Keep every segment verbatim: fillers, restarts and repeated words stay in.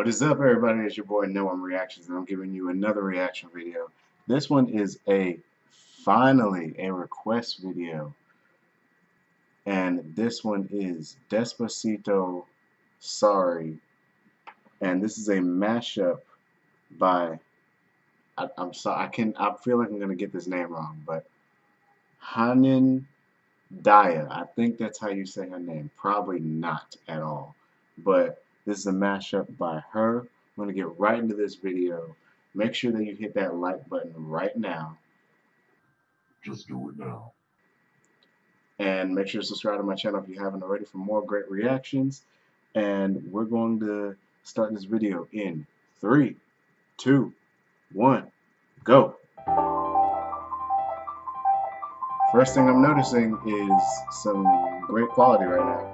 What is up, everybody? It's your boy Noam Reactions, and I'm giving you another reaction video. This one is a finally a request video, and this one is Despacito Sorry, and this is a mashup by I, I'm sorry I can I feel like I'm gonna get this name wrong, but Hanan Daya. I think that's how you say her name. Probably not at all, but this is a mashup by her. I'm going to get right into this video. Make sure that you hit that like button right now. Just do it now. And make sure to subscribe to my channel if you haven't already for more great reactions. And we're going to start this video in three, two, one, go. First thing I'm noticing is some great quality right now.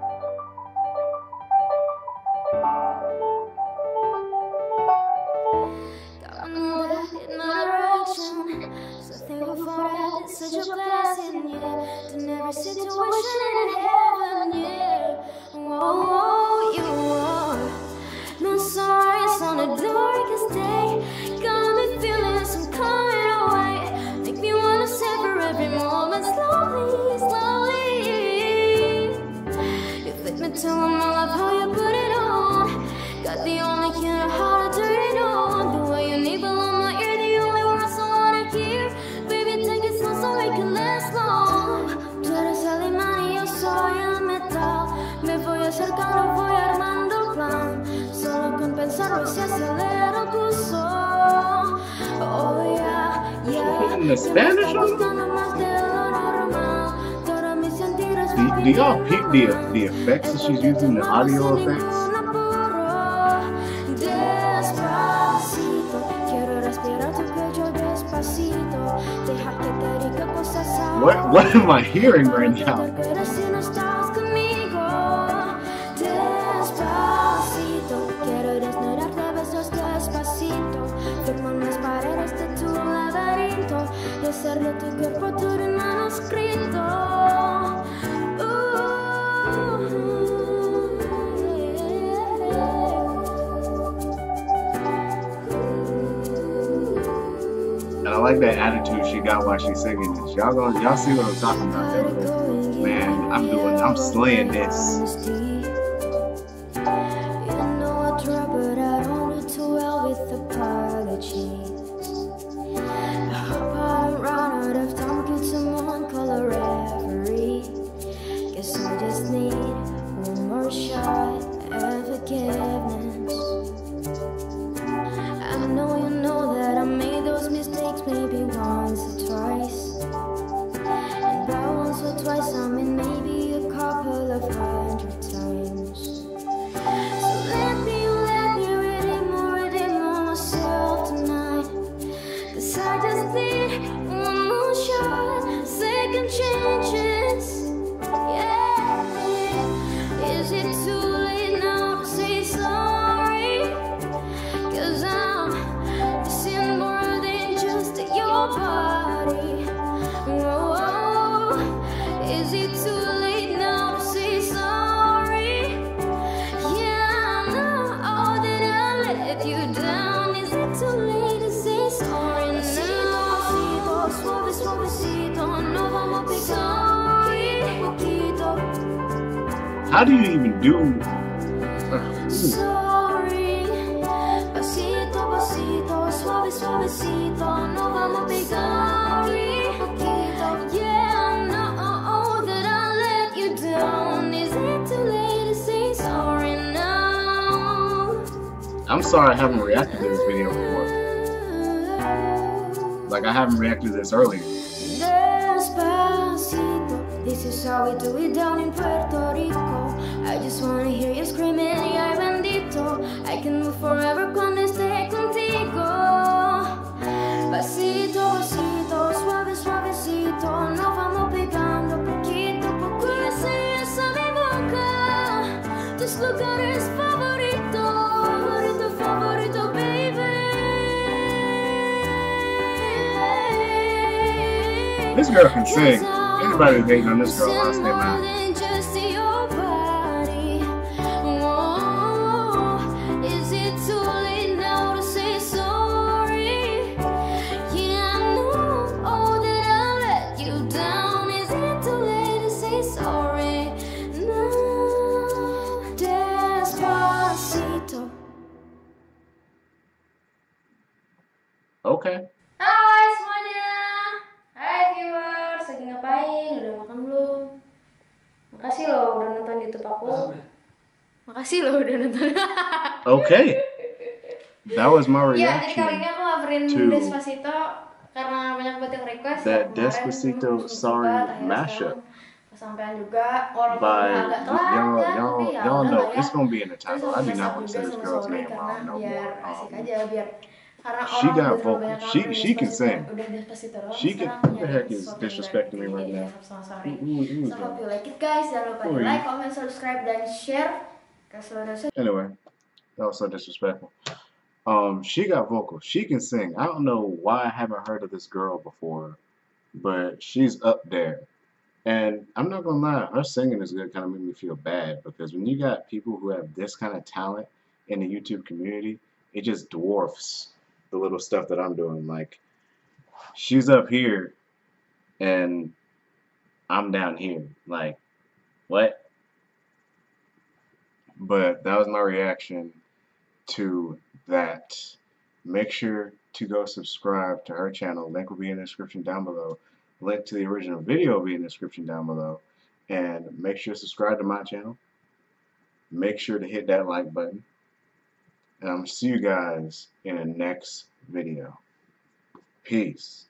Such a blessing, yeah. To never situation in heaven, yeah. Whoa, you are no sorries on the darkest day. Got me feeling some coming away. Make me wanna savor every moment slowly, slowly. You fit me to a I love how you put it on. Got the only key to how to turn it on. The way you need below my ear, the only words I wanna hear. Baby, take it slow so we can last long. Tú eres el imán y yo soy el metal. Me voy acercando, voy armando el plan. Solo con pensarlo se acelera el pulso. Oh yeah, yeah. In the Spanish one? Do, do y'all pick the, the effects that she's using, the audio effects? What what am I hearing right now? And I like that attitude she got while she's singing this. Y'all gonna y'all see what I'm talking about? Man, I'm doing I'm slaying this. Twice, I mean maybe a couple of hundred times. So let me, let me redeem or redeem myself tonight. Cause I just need one more shot, second chances. Yeah, is it too late now to say sorry? Cause I'm missing more than just your body. Whoa. Is it too late now to say sorry? Yeah, I know all that I let you down. Is it too late to say sorry now? Suave, suavecito, no vamos a pegar poquito. How do you even do? Uh, sorry, pasito, pasito, suave, suavecito, no vamos a pegar poquito. Yeah. I'm sorry I haven't reacted to this video before. Like I haven't reacted to this earlier. Despacito, this is how we do it down in Puerto Rico. I just wanna hear you screaming, ay bendito. I can move forever cuando esté contigo. Pasito, pasito, suave, suavecito. Nos vamos pegando poquito a poco. Ese es a mi boca. Tus lugares favoritos. This girl can sing. Anybody hating on this girl, I'll stay mad. Is it too Okay. Hai semuanya. Hai viewers, lagi ngapain? Udah makan belum? Makasih loh udah nonton YouTube aku. Makasih loh udah nonton. Okay. That was my Iya, jadi kali reaction ini aku coverin to Despacito karena banyak banget yang request ya that kemarin. Despacito Hmm, Sorry sempat, akhirnya mashup sekarang kesampaian juga. Walaupun by udah agak telat y'all. kan, tapi Y'all, ya y'all udah know lah ya. it's gonna be in the Terus title. aku I do masak not want to juga say this sama girl's Sorry name karena wrong no biar more. asik Um, aja, biar karena she orang got udah terlalu vocal. banyak She cover she can Despacito, sing. udah Despacito doang. She can. Sekarang Who the nyari heck is sesuatu yang baru. disrespecting me Jadi right ya now? sama Who, Sorry. who, who is So hope that? you like it guys. Jangan lupa Who di are like, you? comment, subscribe, dan share ke seluruh Anyway, that was so disrespectful. Um, she got vocal. She can sing. I don't know why I haven't heard of this girl before, but she's up there. And I'm not gonna lie, her singing is gonna kind of make me feel bad because when you got people who have this kind of talent in the YouTube community, it just dwarfs the little stuff that I'm doing. Like, she's up here and I'm down here. Like, what? But that was my reaction to that. Make sure to go subscribe to her channel. Link will be in the description down below. Link to the original video will be in the description down below. And make sure to subscribe to my channel. Make sure to hit that like button. And I'm going to see you guys in the next video. Peace.